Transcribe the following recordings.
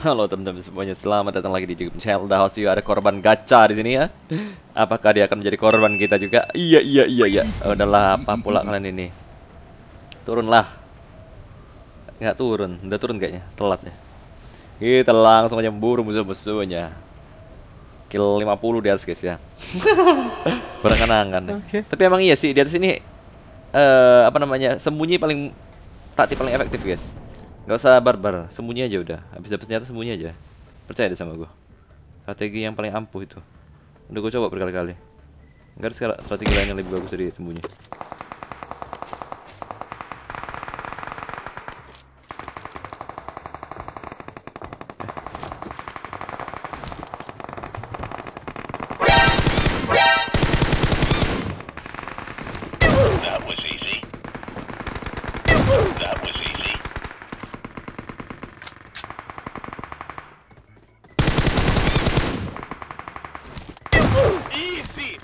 Halo teman-teman semuanya, selamat datang lagi di Jigem Channel. Dah host ada korban gacha di sini ya. Apakah dia akan menjadi korban kita juga? Iya. Udahlah, apa pula kalian ini? Turunlah. Nggak turun, udah turun kayaknya, telat ya. Kita langsung aja memburu musuh-musuhnya. Kill 50 di atas guys ya. Berangan-angan ya. Tapi emang iya sih di atas ini apa namanya? Sembunyi taktik paling efektif guys. Gak usah barbar, sembunyi aja udah. Habis dapat senjata sembunyi aja. Percaya deh sama gue. Strategi yang paling ampuh itu. Udah gue coba berkali-kali. Enggak ada strategi lain yang lebih bagus dari sembunyi. That was easy. That was easy. Easy.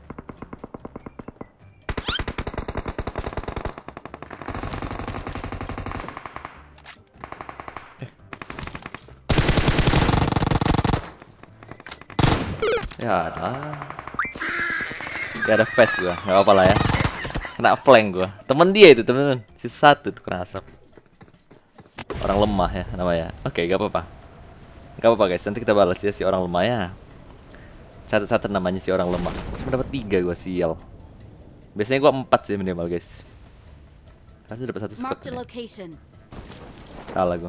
Ya ada. Ya ada face gua, nggak apa-apa lah ya. Kena flank gua. Temen dia itu temen-temen. Si satu tuh kena asap. Orang lemah ya namanya. Oke, gak apa-apa. Gak apa-apa guys, nanti kita balas ya si orang lemah ya. Catat namanya si orang lemah. Cuma dapat 3 gua sial. Biasanya gua 4 sih minimal guys. Harusnya dapat 1 squad. Salah gua.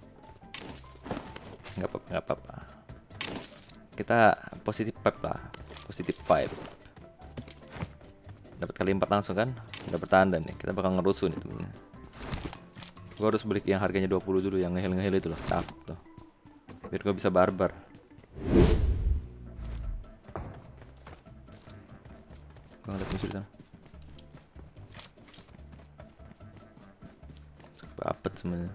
Nggak apa-apa. Kita positif vibe lah. Positif vibe. Dapat kali 4 langsung kan? Dapat tanda nih. Kita bakal ngerusuh nih temennya. Gua harus beli yang harganya 20 dulu, yang ngehil itu loh. Cakep tuh. Biar gua bisa barbar. Gua ngeliat musuh di sana. Apet semuanya.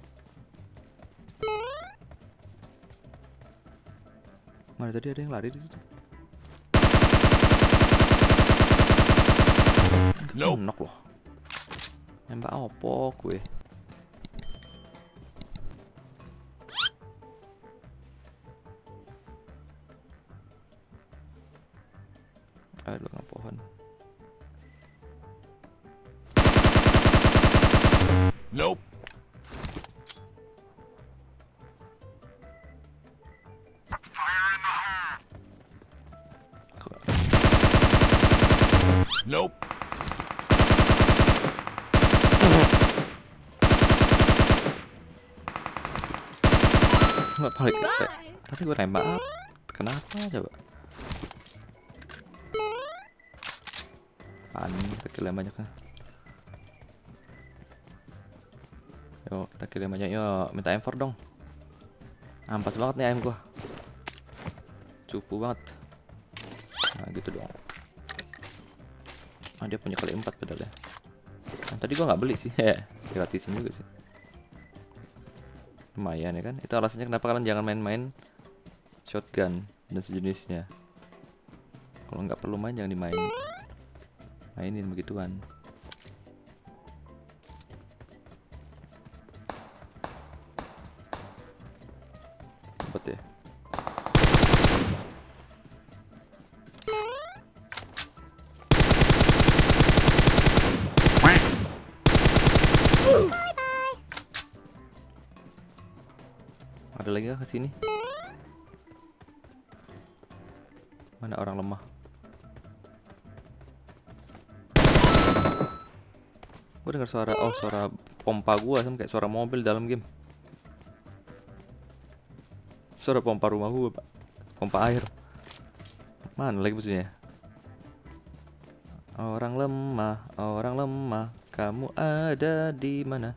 Mana tadi ada yang lari di situ? Nope. Knock loh. Nembak opo gue. Aduh, nggak pohon. Nope. Nope. Nggak balik. Tadi gue nembak. Kenapa coba? Kita kill yang banyak kan. Yuk kita kill yang banyak yuk. Minta M4 dong. Ampas banget nih AM gua. Cupu banget. Nah gitu dong. Ah dia punya kali 4 padahal ya. Nah, tadi gua nggak beli sih. Gratisin juga sih. Lumayan ya kan. Itu alasannya kenapa kalian jangan main-main shotgun dan sejenisnya. Kalau nggak perlu main jangan dimainin. Mainin begituan. Cepet ya. Ada lagi nggak kesini? Mana orang lemah? Gue dengar suara, suara pompa gua sama kayak suara mobil dalam game. Suara pompa rumah gua, Pak. Pompa air. Mana lagi musuhnya? Orang lemah, kamu ada di mana?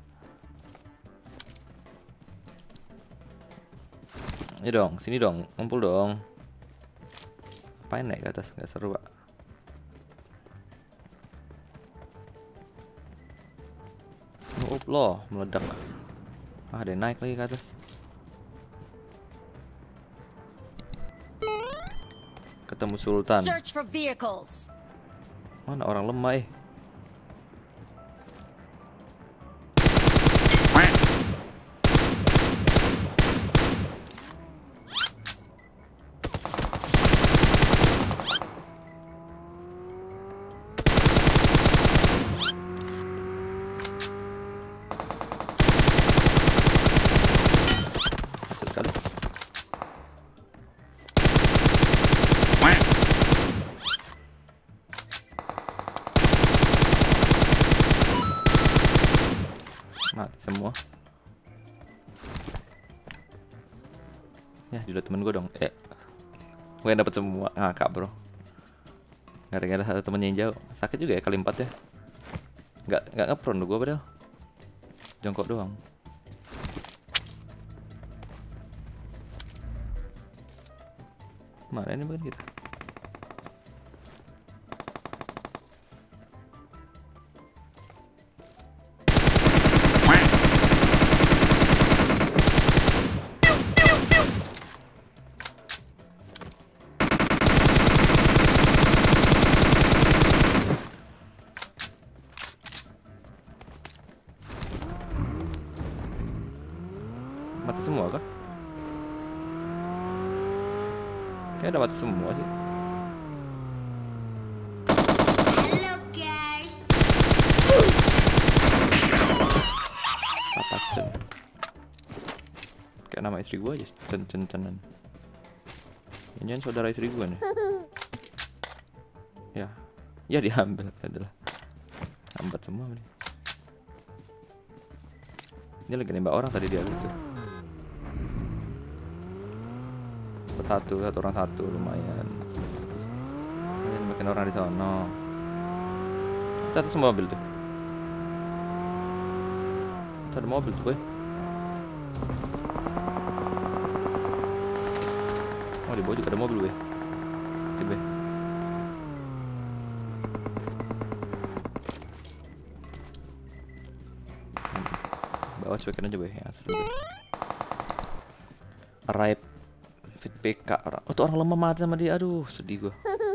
Ini dong, sini dong, ngumpul dong. Apain naik ke atas, nggak seru, Pak. Loh, meledak. Ah, ada yang naik lagi ke atas. Ketemu Sultan. Mana orang lemah Ya, dulu temen gue dong. Gue yang dapat semua. Ngakak, bro. Gak ada satu temennya yang jauh. Sakit juga ya kali 4 ya. Nggak ngepron gue padahal. Jongkok doang. Mana ini bukan kita? Mati semua kah? Kayaknya udah mati semua sih. Hello guys. Apa Cen? Kayak nama istri gua aja, Cenan. Ini kan saudara istri gua nih. Ya diambil adalah. Hambat semua nih. Ini lagi nembak orang tadi dia gitu. Satu orang satu lumayan. Makin orang di sana. Satu semua mobil tuh. Satu mobil tuh, boy. Oh, di bawah juga ada mobil, boy. Tiba. Bawa cuekin aja, boy. Ya, asli, boy. Arrive fit PK. Oh, tuh orang lemah mati sama dia. Aduh, sedih gua.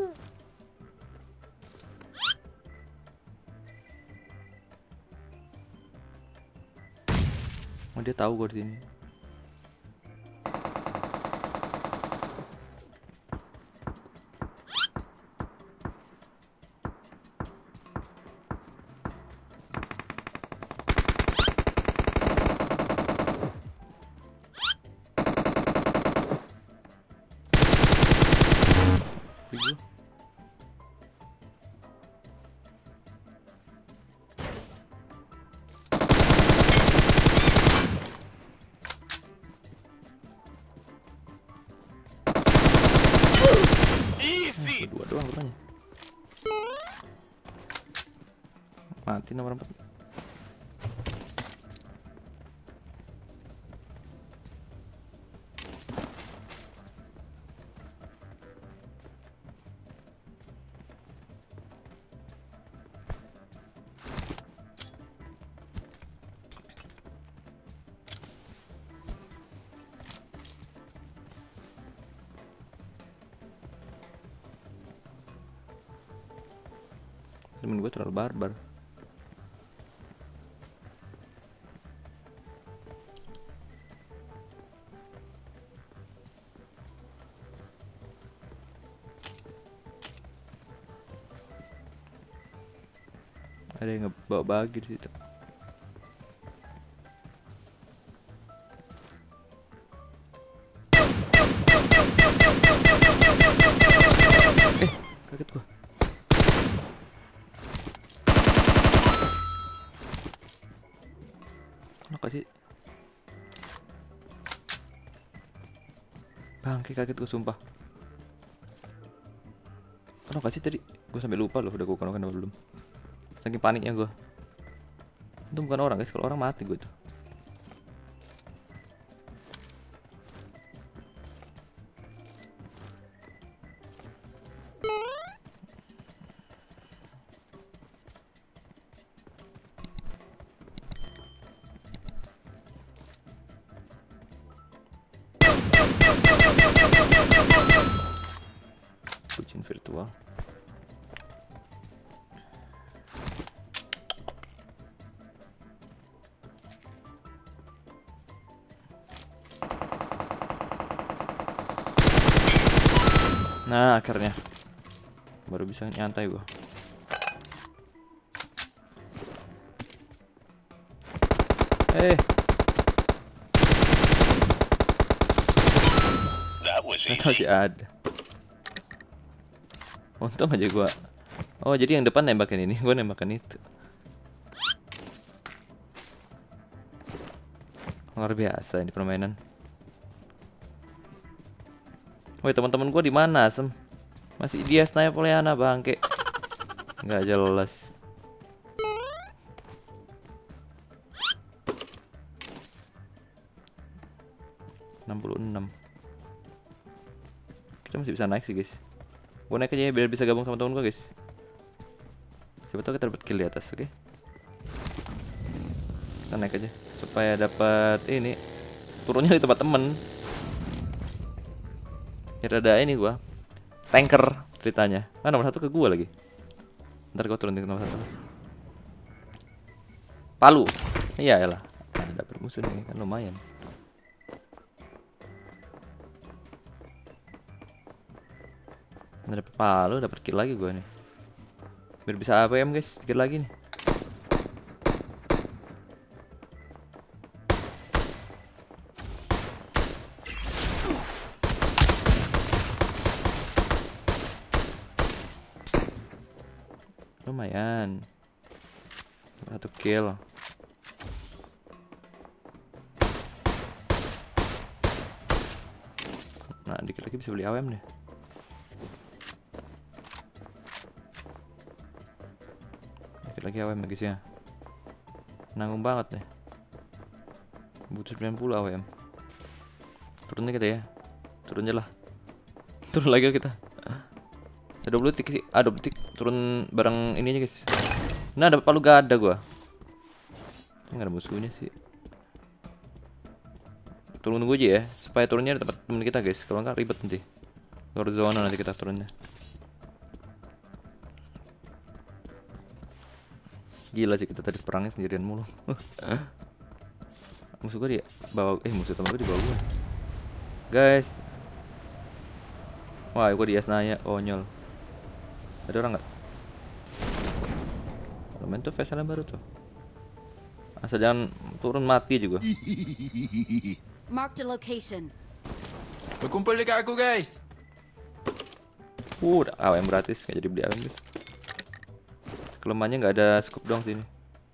Oh, dia tahu gua di sini. Easy. Berdua doang rupanya. Mati nomor 4. Temen gue terlalu barbar. Ada yang ngebawa bagi di situ. Kaget gua. Kenapa sih? Bangke, kaget gua sumpah. Kenapa sih tadi? Gua sampai lupa loh udah gua konokan apa belum. Saking paniknya gua. Itu bukan orang guys, kalau orang mati gua tuh. Kucing virtual. Nah, akhirnya baru bisa nyantai gua. That was Masih easy. ada. Untung aja gua. Oh, jadi yang depan nembakin ini, gua nembakin itu. Luar biasa ini permainan. Woi, teman-teman gua di mana, Sem? Masih dia sniper Poleana bangke. Nggak jelas. ...66. Kita masih bisa naik sih, guys. Gua naik aja ya, biar bisa gabung sama temen gua, guys. Siapa tahu kita dapat kill di atas, oke? Kita naik aja supaya dapat ini. Turunnya di tempat temen. Ya ada ini gua. Tanker ceritanya. Ah, nomor 1 ke gua lagi. Ntar gua turun di nomor 1. Palu. Iya lah. Nah, dapet musuh nih kan lumayan. Nah, dapet palu, dapet kill lagi gua nih. Biar bisa APM, guys. Dikit lagi nih. Lumayan. 1 kill. Nah, dikit lagi bisa beli AWM deh. Dikit lagi AWM guys ya. Nanggung banget deh. Butuh 90 AWM. Turunnya kita ya. Turunnya lah. Turun lagi kita. Ada 20 detik sih. 20 detik turun bareng ini aja guys. Nah, dapat palu gada gua. Enggak ada musuhnya sih. Turun nunggu aja ya, supaya turunnya di tempat temen kita guys. Kalau enggak ribet nanti. Luar zona nanti kita turunnya. Gila sih kita tadi perangnya sendirian mulu. Musuh gua dia bawa musuh temen gua di bawah gua. Guys. Wah, gua di Asnaya konyol. Ada orang nggak? Main tuh Vesala baru tuh. Asal jangan turun mati juga. Mark the location. Berkumpul dekat aku guys. AWM gratis, nggak jadi beli AWM guys. Kelemahannya nggak ada scope dong sini.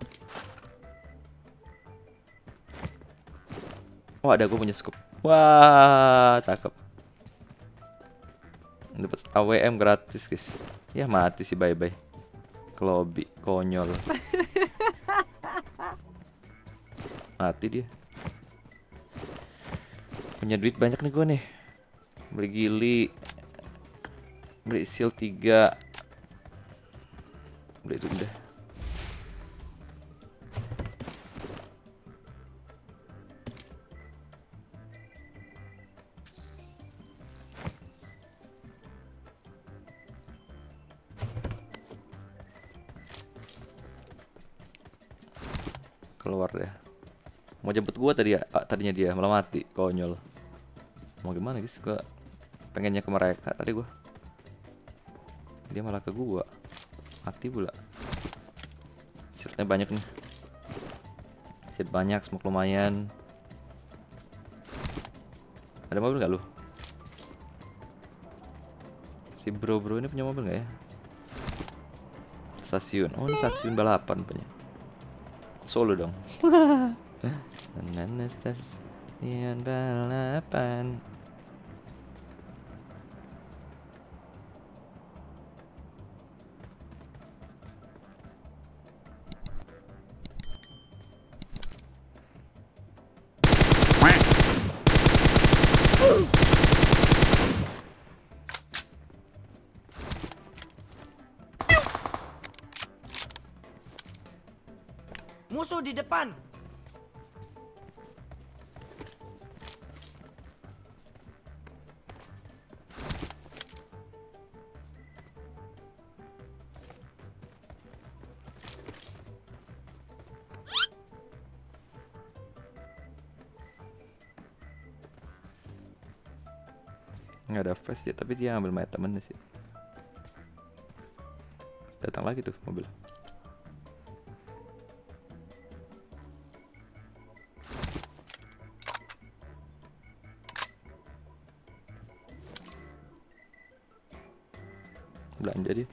Oh, ada, gue punya scope. Wah, cakep. Dapat AWM gratis guys. Ya mati sih, bye bye. Ke lobby, konyol. Mati dia. Punya duit banyak nih gue nih. Beli gili. Beli shield 3. Beli itu udah. Keluar deh. Mau jemput gua tadinya dia malah mati, konyol. Mau gimana guys? Gua pengennya ke mereka tadi gua. Dia malah ke gua. Mati pula. Shieldnya banyak nih. Shield banyak, smoke lumayan. Ada mobil nggak lu? Si bro ini punya mobil nggak ya? Stasiun. Oh, ini stasiun balapan punya. Solo dong. Nana stasiun balapan. Musuh di depan. Nggak ada fast ya, tapi dia ngambil mayat temennya sih. Datang lagi tuh mobil. Belanja dia.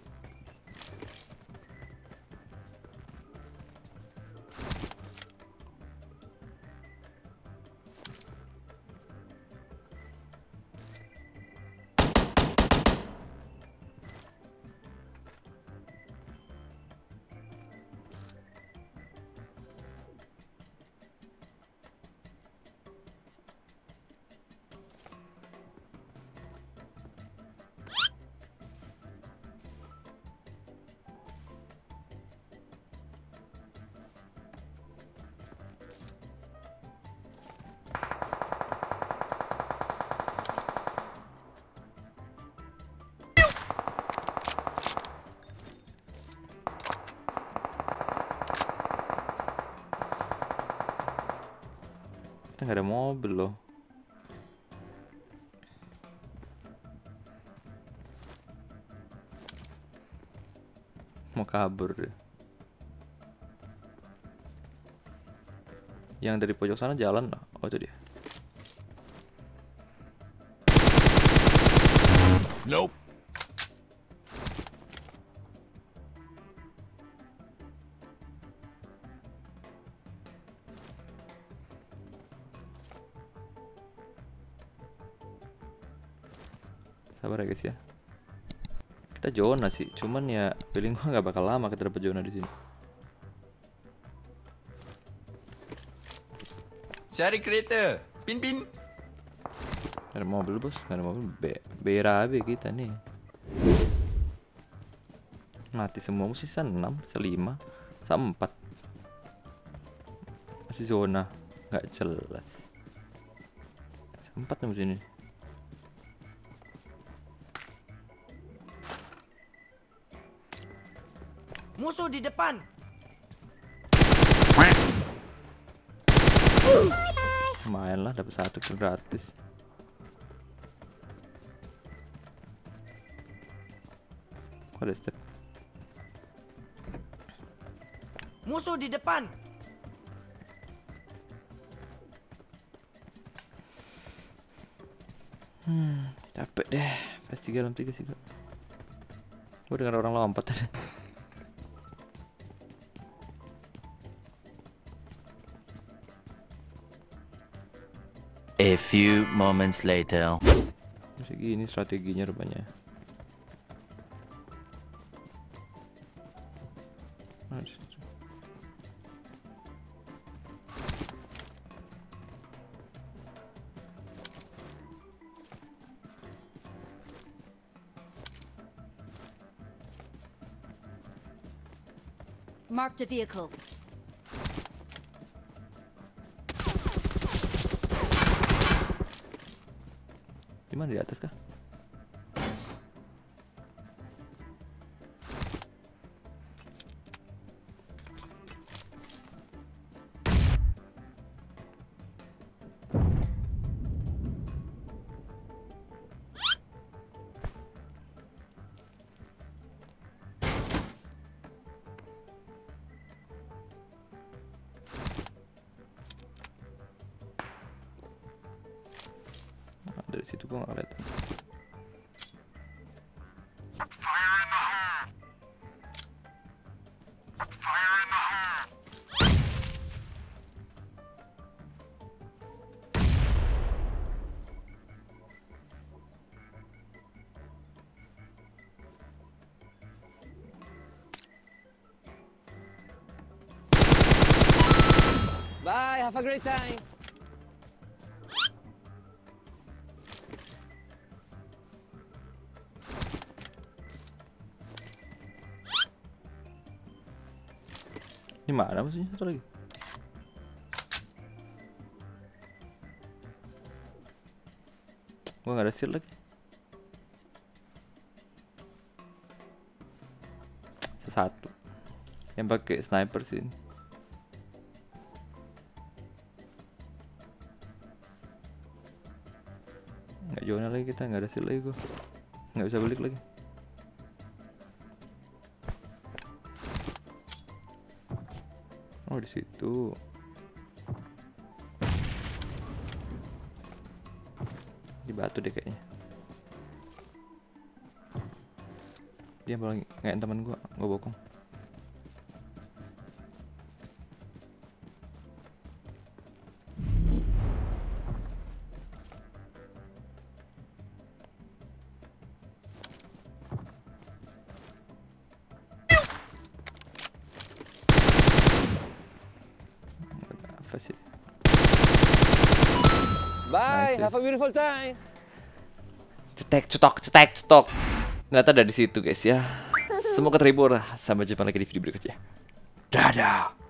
Kita nggak ada mobil loh. Mau kabur deh. Yang dari pojok sana jalan lah. Oh itu dia. Nope. Sabar ya guys ya. Kita zona sih, cuman ya feeling gua nggak bakal lama kita dapat zona di sini. Cari kereta. Pin pin. Ada mobil bos, nggak ada mobil. Berabe kita nih. Mati semua, sisa 6, selima, 4. Masih zona, nggak jelas. 4 nih sini. Musuh di depan. Lumayan lah, dapat 1 gratis. Kok ada step? Musuh di depan. Capek deh. Pasti dalam 3 sih gua. Gua dengar orang lompat tadi. A few moments later. Masih gini strateginya rupanya. Nah, di situ. Marked a vehicle. Di mana, di atas kah? Nah, dari situ gua nggak kelihatan. Bye, have a great time. Ini mana maksudnya satu lagi? Gua nggak ada shield lagi. Satu yang pakai sniper sih ini. Nggak zona lagi kita, nggak ada shield lagi gua. Nggak bisa balik lagi. Oh di situ. Di batu deh kayaknya. Dia paling ngain teman gua bokong. Apa sih? Bye, Nice. have a beautiful time. Cetek, cetok. Ternyata ada di situ guys ya. Semoga terhibur. Sampai jumpa lagi di video berikutnya. Dadah.